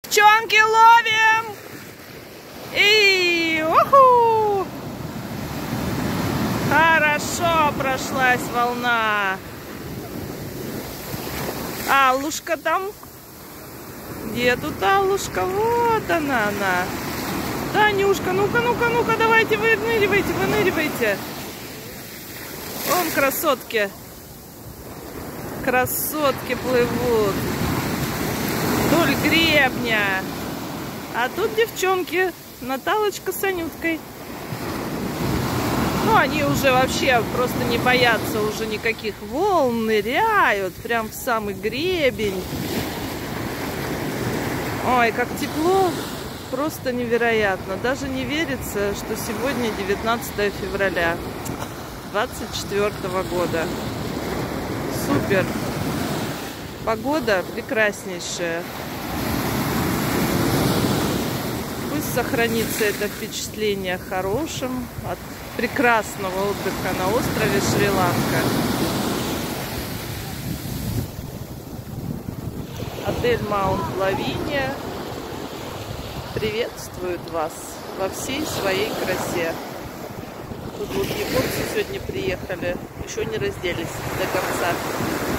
Девчонки, ловим! И уху! Хорошо прошлась волна. Алушка там. Где тут Алушка? Вот она. Танюшка, ну-ка, давайте, выныривайте. Вон красотки. Красотки плывут вдоль гребня. А тут девчонки, Наталочка с Анюткой. Ну, они уже вообще просто не боятся уже никаких волн, ныряют прям в самый гребень. Ой, как тепло, просто невероятно. Даже не верится, что сегодня 19 февраля 2024 года. Супер! Погода прекраснейшая. Пусть сохранится это впечатление хорошим от прекрасного отдыха на острове Шри-Ланка. Отель Маунт Лавиния приветствует вас во всей своей красе. Тут вот японцы сегодня приехали, еще не разделись до конца.